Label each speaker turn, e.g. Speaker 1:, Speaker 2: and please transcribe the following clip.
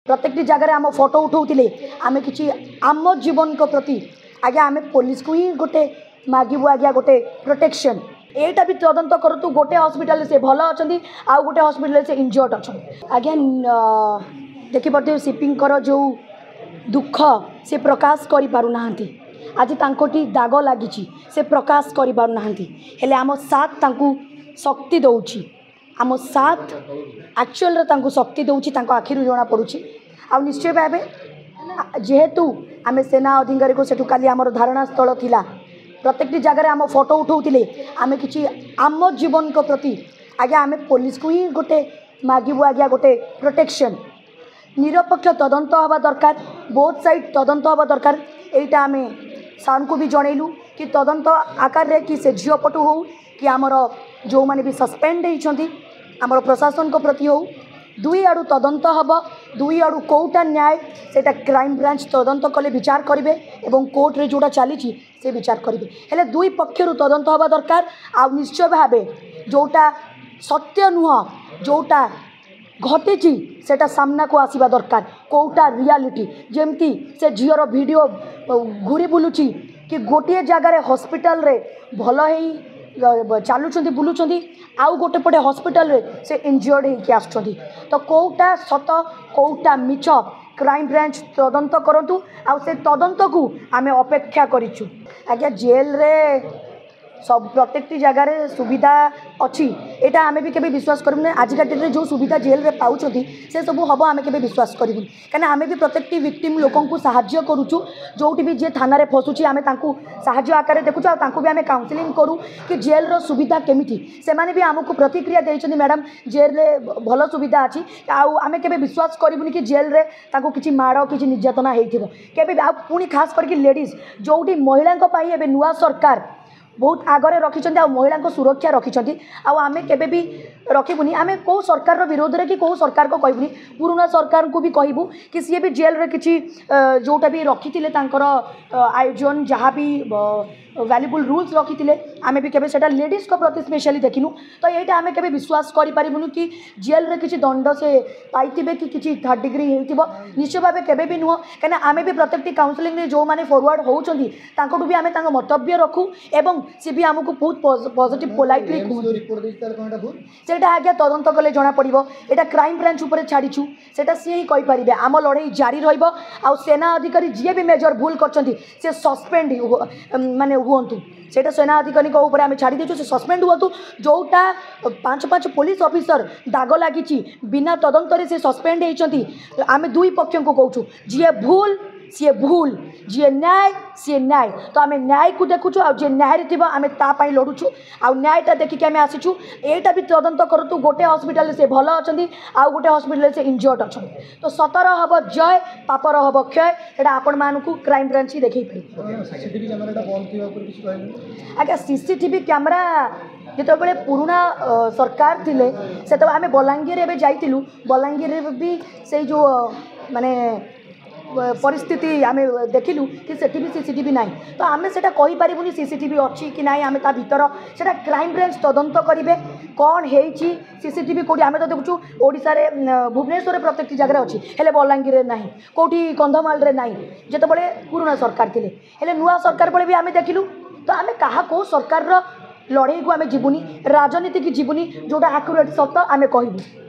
Speaker 1: प्रत्येक जगह आम फोटो उठाऊे आम कि आम जीवन को प्रति आज्ञा आम पुलिस को ही गोटे मागबू आज्ञा गोटे प्रोटेक्शन एटा भी तदंत करूँ गोटे हॉस्पिटल से भल अच्छा आउ गोटे हॉस्पिटल से इंजर्ड अच्छा आज्ञा देखिपे सीपींकर जो दुख से प्रकाश कर पारना आज तांकोटी दाग लगी से प्रकाश कर पारना हेले आम साथ तांकु शक्ति दौची आम साथ एक्चुअल शक्ति दौची आखिर जना पड़ुची आ निश्चय भाव जेहेतु आम सेना अधिकारी को सेठू काली आमर धारणा स्थल थिला प्रत्येक जगह आम फोटो उठाऊे आम कि आम जीवन को प्रति आज्ञा आम पुलिस को ही गोटे मागबू आज्ञा गोटे प्रोटेक्शन निरपेक्ष तदंत हवा दरकार बोथ साइड तदंत हवा दरकार एटा आम सार को भी जनइलु कि तदंत आकार रे कि से झील पटु हो कि आमर जो माने भी सस्पेंड होती आमर प्रशासन को प्रति हो दुई आड़ू तदंत हम दुई आड़ू कौटा न्याय सेटा क्राइम ब्रांच तदंत कले विचार करेंगे और कोर्ट रे जोड़ा चली से विचार करेंगे हेले दुई पक्षर तदंत हवा दरकार आ निश्चय भाव जोटा सत्य नुह जोटा घटी सेटा सामना को आसवा दरकार कौटा रियालिटी जमती से झीर वीडियो घूरी बुलूची कि गोटे जगार हॉस्पिटल रे भल चलुँच बुलूँ आउ गोटे पटे हॉस्पिटल रे से इंजर्ड होकर आसुँच तो कौटा सत कौटा मिछ क्राइम ब्रांच तदंत करंतु आ से तदंत को आमे अपेक्षा करिछु आज्ञा जेल रे सब प्रत्येक जगार सुविधा अच्छी एटा आमे भी केबे विश्वास करूँ आज का डेट जो सुविधा जेल रे पाउछथि से सब हम आमे केबे विश्वास करूँ कहीं आमे भी प्रत्येक विक्टिम लोकन को साहाय्य करूँ जोटी भी जे थाना रे फसुची आमे तांकू साहाय्य आकार देखुछु आ तांकू भी आमे काउंसलिंग करूँ कि जेल रो सुविधा केमिति से माने भी आमको प्रतिक्रिया देइछथि मैडम जेल रे भल सुविधा अच्छी आउ आमे केबे विश्वास करूँ कि जेल रे तांकू किछि माड़ किछि निर्यातना हेइथिबो केबे आ पुणी खास करके लेडीज जोटी महिला पई एबे नुआ सरकार बहुत आगरे रखिंट आ महिला को सुरक्षा रखिंट आमे केबे भी रखिबुनी आमे को सरकार विरोध रे कि को सरकार को कहबुनी पुराना सरकार को भी कहबू कि सी भी जेल रे किछि जोटा भी रखी आयोजन जहाँ भी वैल्यूबल रूल्स रखी आमे भी केबे सेटा लेडीज को प्रति स्पेशली देखिनु तो यहाँ आमे केबे विश्वास करि परिबुनु कि जेल रे किछि दंड से पाइतिबे कि किछि थर्ड डिग्री हेतिबो निश्चय भाव केबे भी नुह कहीं आमे भी प्रत्येक काउंसलिंग रे जो माने फॉरवर्ड होउछंती तांकोटू भी आमे तांको मतव्य रखू एवं सी भी आमको बहुत पॉजिटिव पोलाइटली सेटा आज्ञा तदंत कले जना पड़ो यहाँ क्राइम ब्रांच उपर छाड़ीछु सेटा सी ही कहि परिबे आम लड़ाई जारी रहिबो आ सेना अधिकारी जी भी मेजर भूल करछंती से सस्पेंड माने हुअंतु सेटा सेना अधिकारी ऊपर आम छाड़ी देचु से सस्पेंड हुअतु जोटा 5 पुलिस ऑफिसर दाग लगी बिना तदंत से सस्पेंड होती आम दुई पक्ष को कहूँ जी भूल सी भूल जी न्याय तो आम न्याय को देखुचु आ न्याय थी आम तापाई लड़ुचु आ न्यायटा देखिक आम आसीचु एटा भी तदंत करूँ गोटे हॉस्पिटल से भल अच्छा आउ गोटे हॉस्पिटल से इंजर्ड अच्छा तो सतर हम जय पापर हम क्षय एटा आपण मानकु क्राइम ब्रांच ही देखई आज्ञा सीसीटीवी कैमरा जिते बड़े पुराना सरकार थिले से आम बलांगीर जाइलु बलांगीर भी से जो माने परिस्थिति आम देखिलु कि सेठी भी सीसीटीवी ना तो आम से कहीपरूनी सीसीटीवी अच्छी कि ना आम ता भीतर से क्राइम ब्रांच तदंत करेंगे कौन है सीसीटीवी कौटी आम तो देखु ओडिशा रे भुवनेश्वर प्रत्येक जगह अच्छी हेले बलांगीर ना कौटी कंधमाल रे ना जिते बड़े पुराना सरकार थिले हेले नुआ सरकार बड़े भी आम देखिलु तो आम क्या को सरकार लड़ाई को आम जीवनी राजनीति की जीवनी जोटा आक्यूरेट सत आम कहबू।